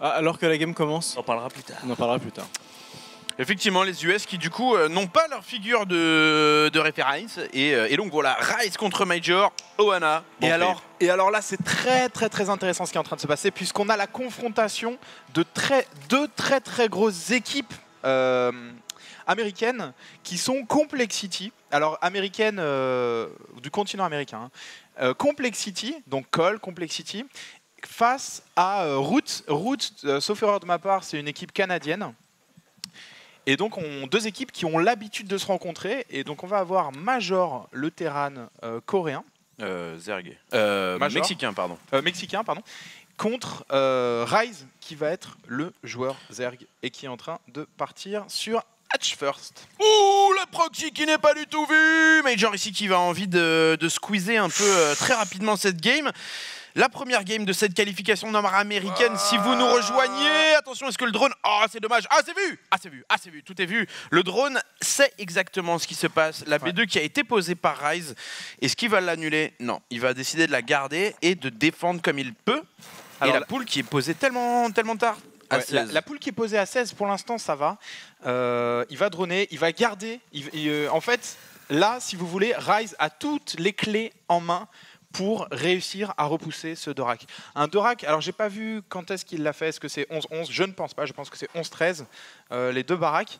Alors que la game commence. On en parlera plus tard. On en parlera plus tard. Effectivement, les US qui du coup n'ont pas leur figure de référence et donc voilà, Rise contre Major, Ohana. Et alors là, c'est très intéressant ce qui est en train de se passer puisqu'on a la confrontation de deux très grosses équipes américaines qui sont Complexity. Alors américaines du continent américain. Complexity, donc Cole, Complexity, face à Root. Root, sauf erreur de ma part, c'est une équipe canadienne. Et donc, on deux équipes qui ont l'habitude de se rencontrer. Et donc, on va avoir Major, le Terran coréen. Zerg. Mexicain, pardon. Contre Rise, qui va être le joueur Zerg et qui est en train de partir sur Hatch First. Ouh, la proxy qui n'est pas du tout vue. Major ici qui va envie de squeezer un peu très rapidement cette game. La première game de cette qualification nord-américaine, si vous nous rejoignez, attention, est-ce que le drone... Oh, c'est dommage. Ah, c'est vu, tout est vu. Le drone sait exactement ce qui se passe. La B2 qui a été posée par Rise. Est-ce qu'il va l'annuler? Non, il va décider de la garder et de défendre comme il peut. Alors, et la poule qui est posée tellement tard. La poule qui est posée à 16, pour l'instant, ça va. Il va droner, il va garder. En fait, là, si vous voulez, Rise a toutes les clés en main pour réussir à repousser ce Dorak. Un Dorak, alors j'ai pas vu quand est-ce qu'il l'a fait, est-ce que c'est 11-11? Je ne pense pas, je pense que c'est 11-13, les deux baraques.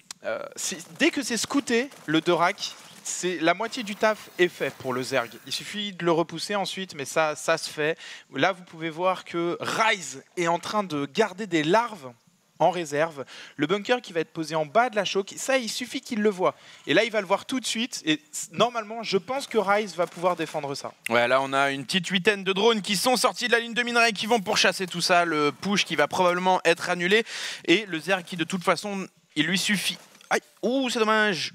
Dès que c'est scouté, le Dorak, la moitié du taf est fait pour le Zerg. Il suffit de le repousser ensuite, mais ça se fait. Là, vous pouvez voir que Rise est en train de garder des larves en réserve. Le bunker qui va être posé en bas de la choke, ça, il suffit qu'il le voit. Et là, il va le voir tout de suite. Et normalement, je pense que Rise va pouvoir défendre ça. Ouais, là, on a une petite huitaine de drones qui sont sortis de la ligne de minerai, qui vont pourchasser tout ça. Le push qui va probablement être annulé. Et le Zerg qui, de toute façon, il lui suffit... Aïe, ouh, c'est dommage.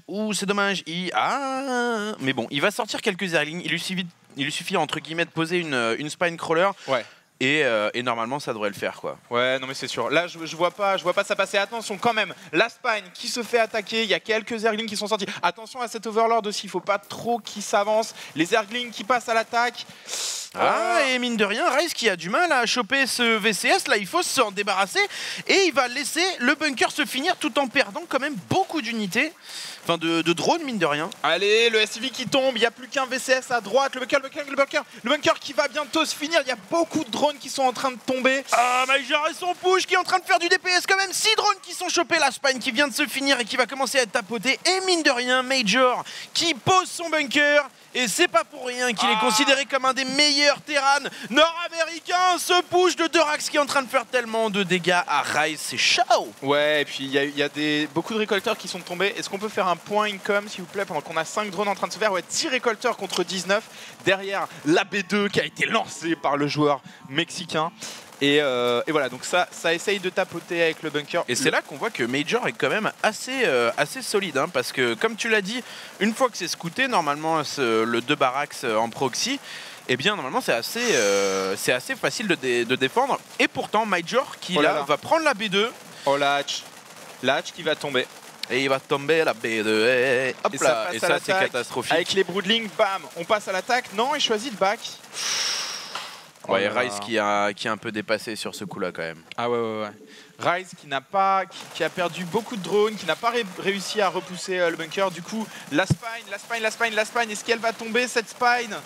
Mais bon, il va sortir quelques Zerglings. Il lui suffit, entre guillemets, de poser une spine crawler. Ouais. Et normalement ça devrait le faire quoi. Ouais, non mais c'est sûr. Là je vois pas ça passer. Attention quand même, la spine qui se fait attaquer, il y a quelques Zerglings qui sont sortis. Attention à cet Overlord aussi, il faut pas trop qu'il s'avance. Les Zerglings qui passent à l'attaque. Et mine de rien, Rise qui a du mal à choper ce VCS, là il faut s'en débarrasser et il va laisser le bunker se finir tout en perdant quand même beaucoup d'unités. Enfin de drones mine de rien. Allez, le SCV qui tombe, il n'y a plus qu'un VCS à droite, le bunker qui va bientôt se finir, il y a beaucoup de drones qui sont en train de tomber. Ah, Major et son push qui est en train de faire du DPS quand même, 6 drones qui sont chopés, la spine qui vient de se finir et qui va commencer à être tapotée. Et mine de rien, Major qui pose son bunker. Et c'est pas pour rien qu'il est considéré comme un des meilleurs Terran nord-américains. Ce push de Dorax qui est en train de faire tellement de dégâts à Rise, c'est chaud. Ouais, et puis il y a beaucoup de récolteurs qui sont tombés. Est-ce qu'on peut faire un point income s'il vous plaît pendant qu'on a 5 drones en train de se faire? Ouais, 10 récolteurs contre 19. Derrière la B2 qui a été lancée par le joueur mexicain. Et voilà, donc ça essaye de tapoter avec le bunker. Et c'est là qu'on voit que Major est quand même assez solide, hein, parce que comme tu l'as dit, une fois que c'est scouté, normalement le 2 Barracks en proxy, eh bien normalement c'est assez facile de défendre. Et pourtant Major qui va prendre la B2. Oh la hatch qui va tomber. Et il va tomber la B2. Hop et là, et ça c'est catastrophique. Avec les broodlings, bam, on passe à l'attaque. Non, il choisit le back. Ouais, Rise qui a un peu dépassé sur ce coup-là quand même. Ah ouais. Rise qui a perdu beaucoup de drones, qui n'a pas réussi à repousser le bunker. Du coup, la spine. Est-ce qu'elle va tomber cette spine?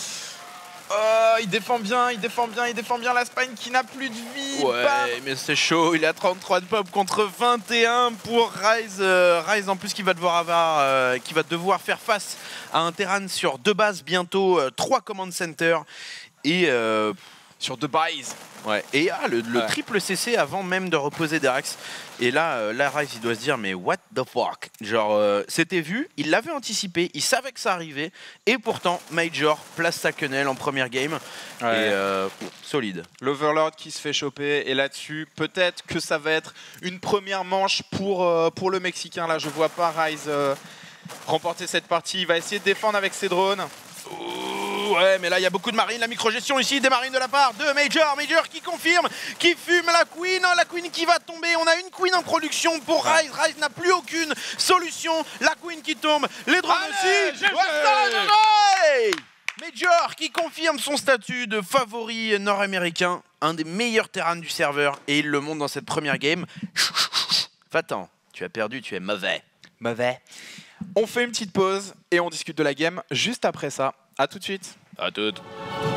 Il défend bien la spine qui n'a plus de vie. Ouais, mais c'est chaud. Il a 33 de pop contre 21 pour Rise. Rise en plus qui va devoir faire face à un Terran sur 2 bases bientôt, 3 command centers. Et sur 2 buys. Ouais. Et le triple CC avant même de reposer Derax. Et là, Rise il doit se dire mais what the fuck. Genre c'était vu, il l'avait anticipé, il savait que ça arrivait. Et pourtant Major place sa quenelle en première game. Ouais. Et solide. L'Overlord qui se fait choper. Et là-dessus, peut-être que ça va être une première manche pour le Mexicain. Là, je vois pas Rise remporter cette partie. Il va essayer de défendre avec ses drones. Ouais, mais là il y a beaucoup de marines, la microgestion ici, des marines de la part de Major qui confirme, qui fume la Queen qui va tomber. On a une Queen en production pour Rise. Rise n'a plus aucune solution. La Queen qui tombe, les drones aussi. Major qui confirme son statut de favori nord-américain, un des meilleurs terrains du serveur, et il le montre dans cette première game. Va-t'en, tu as perdu, tu es mauvais. Mauvais. On fait une petite pause et on discute de la game juste après ça. À tout de suite. À toutes.